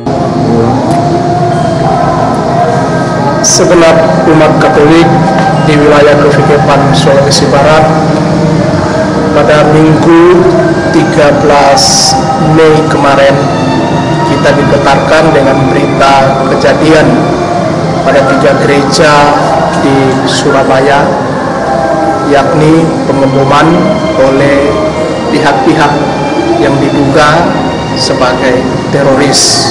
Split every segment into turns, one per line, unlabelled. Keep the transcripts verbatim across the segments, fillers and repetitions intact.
Segenap umat Katolik di wilayah Kefikepan Sulawesi Barat pada Minggu tiga belas Mei kemarin kita digetarkan dengan berita kejadian pada tiga gereja di Surabaya, yakni pengeboman oleh pihak-pihak yang diduga sebagai teroris.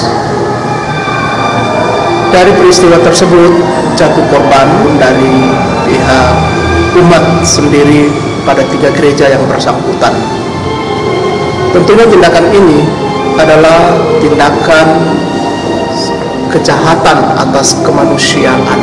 Dari peristiwa tersebut jatuh korban dari pihak umat sendiri pada tiga gereja yang bersangkutan. Tentunya tindakan ini adalah tindakan kejahatan atas kemanusiaan.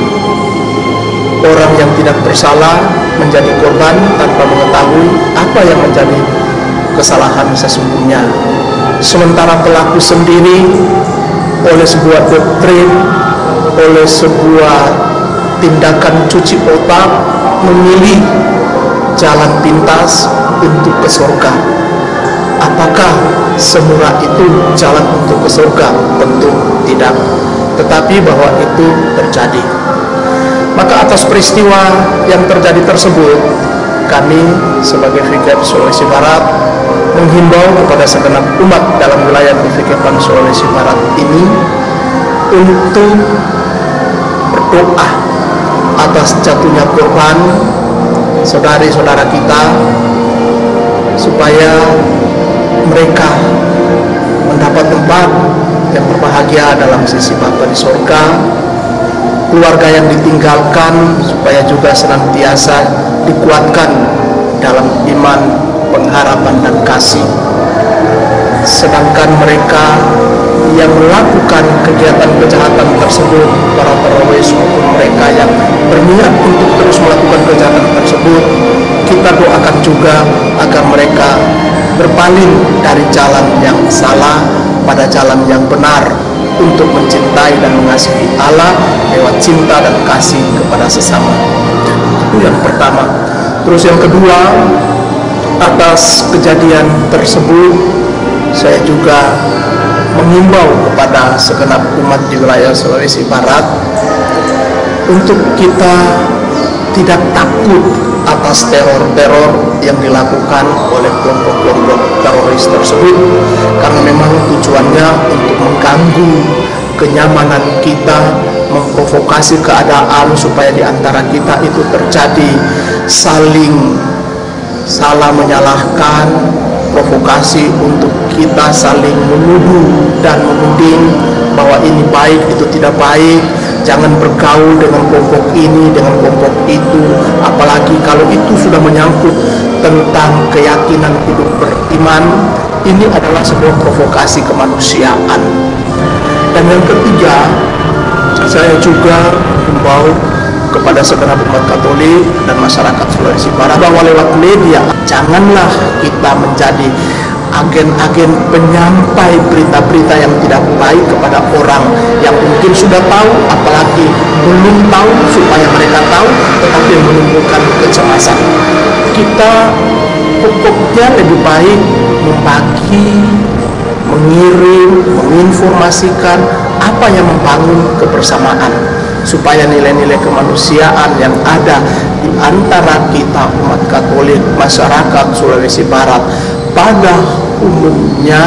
Orang yang tidak bersalah menjadi korban tanpa mengetahui apa yang menjadi kesalahan sesungguhnya. Sementara pelaku sendiri oleh sebuah doktrin, oleh sebuah tindakan cuci otak memilih jalan pintas untuk ke surga. Apakah semurah itu jalan untuk ke surga? Tentu tidak. Tetapi bahwa itu terjadi. Maka atas peristiwa yang terjadi tersebut, kami sebagai V K P Sulawesi Barat menghimbau kepada segenap umat dalam wilayah V K P Sulawesi Barat ini untuk berdoa atas jatuhnya korban saudari-saudara kita, supaya mereka mendapat tempat yang berbahagia dalam sisi Bapa di surga, keluarga yang ditinggalkan supaya juga senantiasa dikuatkan dalam iman, pengharapan dan kasih. Sedangkan mereka yang melakukan kegiatan kejahatan tersebut, para teroris maupun mereka yang berniat untuk terus melakukan kejahatan tersebut, kita doakan juga agar mereka berpaling dari jalan yang salah pada jalan yang benar untuk mencintai dan mengasihi Allah lewat cinta dan kasih kepada sesama. Itu yang pertama. Terus yang kedua, atas kejadian tersebut saya juga mengimbau kepada segenap umat di wilayah Sulawesi Barat untuk kita tidak takut atas teror-teror yang dilakukan oleh kelompok-kelompok teroris tersebut, karena memang tujuannya untuk mengganggu kenyamanan kita, memprovokasi keadaan supaya di antara kita itu terjadi saling salah menyalahkan, provokasi untuk kita saling menuduh dan menuding bahwa ini baik, itu tidak baik, jangan bergaul dengan kelompok ini, dengan kelompok itu, apalagi kalau itu sudah menyangkut tentang keyakinan hidup beriman. Ini adalah sebuah provokasi kemanusiaan. Dan yang ketiga, saya juga himbau kepada segenap umat Katolik dan masyarakat Sulawesi Barat bahwa lewat media janganlah kita menjadi agen-agen penyampai berita-berita yang tidak baik kepada orang yang mungkin sudah tahu, apalagi belum tahu, supaya mereka tahu tetapi menimbulkan kecemasan. Kita pokoknya lebih baik membagi, mengirim, menginformasikan apa yang membangun kebersamaan, supaya nilai-nilai kemanusiaan yang ada di antara kita umat Katolik, masyarakat Sulawesi Barat pada umumnya,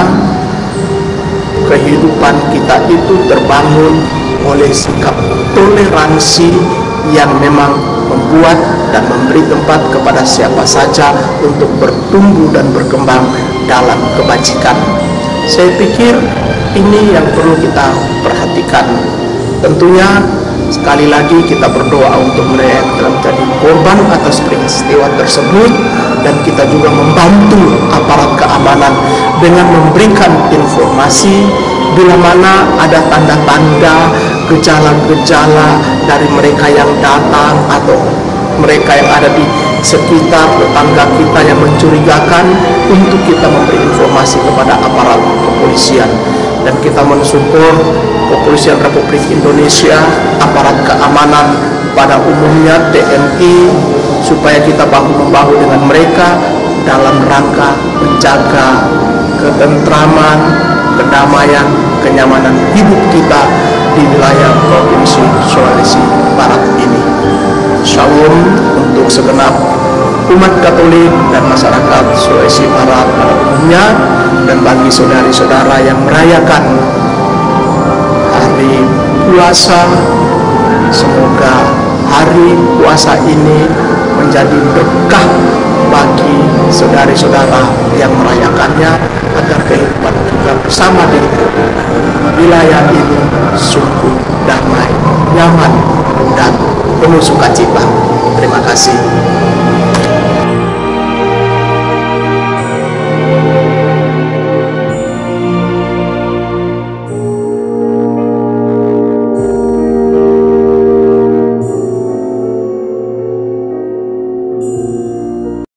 kehidupan kita itu terbangun oleh sikap toleransi yang memang membuat dan memberi tempat kepada siapa saja untuk bertumbuh dan berkembang dalam kebajikan. Saya pikir ini yang perlu kita perhatikan. Tentunya sekali lagi kita berdoa untuk mereka yang telah menjadi korban atas peristiwa tersebut, dan kita juga membantu aparat keamanan dengan memberikan informasi bila mana ada tanda-tanda, gejala-gejala dari mereka yang datang atau mereka yang ada di sekitar tetangga kita yang mencurigakan, untuk kita memberi informasi kepada aparat kepolisian. Dan kita mensupport Kepolisian Republik Indonesia, aparat keamanan pada umumnya, T N I, supaya kita bahu-membahu dengan mereka dalam rangka menjaga ketentraman, kedamaian, kenyamanan hidup kita di wilayah Provinsi Sulawesi Barat ini. Shalom untuk segenap umat Katolik dan masyarakat Sulawesi Barat pada umumnya, dan bagi saudari-saudara yang merayakan hari puasa, semoga hari puasa ini menjadi berkah bagi saudari-saudara yang merayakannya, agar kehidupan kita bersama di wilayah ini sungguh damai, nyaman, dan penuh sukacita. Terima kasih.